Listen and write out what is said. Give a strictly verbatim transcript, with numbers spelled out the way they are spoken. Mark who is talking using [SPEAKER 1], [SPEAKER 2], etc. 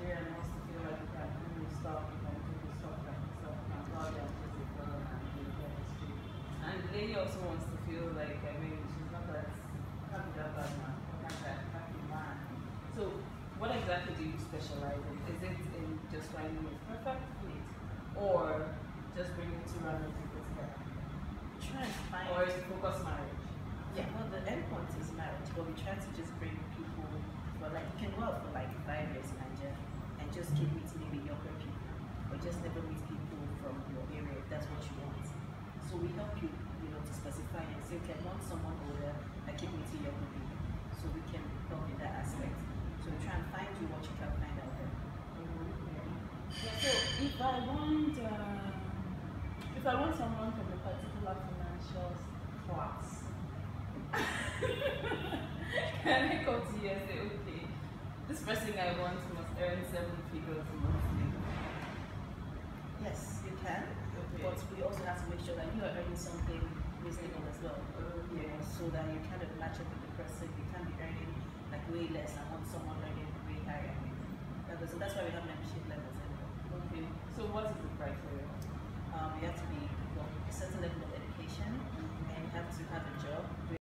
[SPEAKER 1] Nigeria and wants to feel like you can do this stuff, you can do this stuff, like stuff, you can go out there and just a girl and do the chemistry. And the lady also wants to feel like, I mean, she's not that, not that bad man, not that happy man. So, what exactly do you specialize in? Is it in just finding a perfect fit, or just bringing two random people together?
[SPEAKER 2] Try and find.
[SPEAKER 1] Or is it focus marriage?
[SPEAKER 2] Yeah, well, the end point is marriage, but we try to just bring people for like, you can go out for like five years in Nigeria and just keep meeting maybe younger people, or just never meet people from your area if that's what you want. So we help you, you know, to specify and say, okay, I want someone older, I keep meeting younger people. So we can help in that aspect. So we try and find you what you can find out there.
[SPEAKER 1] Mm-hmm. Yeah. Yeah, so if I want, uh, if I want someone from a particular financial class, can I come to you and say, okay, this person I want must earn seven figures monthly?
[SPEAKER 2] Yes, you can,
[SPEAKER 1] Okay.
[SPEAKER 2] but we also have to make sure that you are earning something reasonable as well.
[SPEAKER 1] Okay.
[SPEAKER 2] You know, so that you kind of match up with the person. You can't be earning like way less and want someone earning way higher. That doesn't- that's why we have membership levels anyway.
[SPEAKER 1] Okay. So what is the criteria?
[SPEAKER 2] Um, you have to be well, a certain level of education, and you have to have a job.